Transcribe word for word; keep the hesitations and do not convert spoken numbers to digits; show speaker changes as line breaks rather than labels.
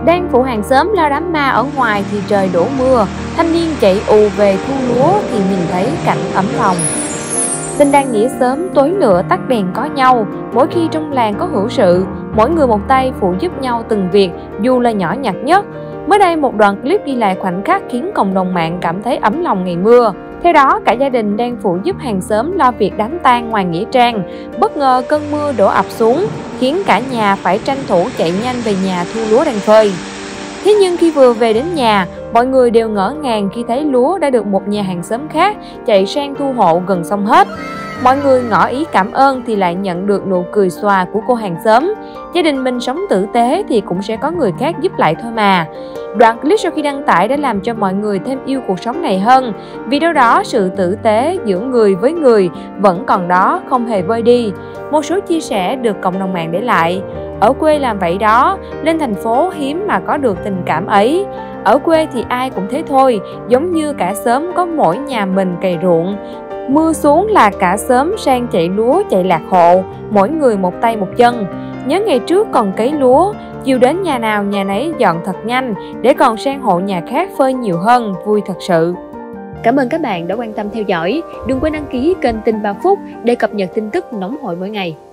Đang phụ hàng xóm lo đám ma ở ngoài thì trời đổ mưa, thanh niên chạy ù về thu lúa thì nhìn thấy cảnh ấm lòng. Tình đang nghĩa xóm tối lửa tắt đèn có nhau, mỗi khi trong làng có hữu sự, mỗi người một tay phụ giúp nhau từng việc, dù là nhỏ nhặt nhất. Mới đây một đoạn clip ghi lại khoảnh khắc khiến cộng đồng mạng cảm thấy ấm lòng ngày mưa. Theo đó, cả gia đình đang phụ giúp hàng xóm lo việc đám tang ngoài nghĩa trang. Bất ngờ cơn mưa đổ ập xuống, khiến cả nhà phải tranh thủ chạy nhanh về nhà thu lúa đang phơi. Thế nhưng khi vừa về đến nhà, mọi người đều ngỡ ngàng khi thấy lúa đã được một nhà hàng xóm khác chạy sang thu hộ gần xong hết. Mọi người ngỏ ý cảm ơn thì lại nhận được nụ cười xòa của cô hàng xóm. Gia đình mình sống tử tế thì cũng sẽ có người khác giúp lại thôi mà. Đoạn clip sau khi đăng tải đã làm cho mọi người thêm yêu cuộc sống này hơn. Vì đâu đó sự tử tế giữa người với người vẫn còn đó, không hề vơi đi. Một số chia sẻ được cộng đồng mạng để lại: ở quê làm vậy đó, lên thành phố hiếm mà có được tình cảm ấy. Ở quê thì ai cũng thế thôi, giống như cả xóm có mỗi nhà mình cày ruộng. Mưa xuống là cả xóm sang chạy lúa chạy lạc hộ, mỗi người một tay một chân. Nhớ ngày trước còn cấy lúa, chiều đến nhà nào nhà nấy dọn thật nhanh để còn sang hộ nhà khác phơi nhiều hơn, vui thật sự.
Cảm ơn các bạn đã quan tâm theo dõi. Đừng quên đăng ký kênh Tin ba Phút để cập nhật tin tức nóng hổi mỗi ngày.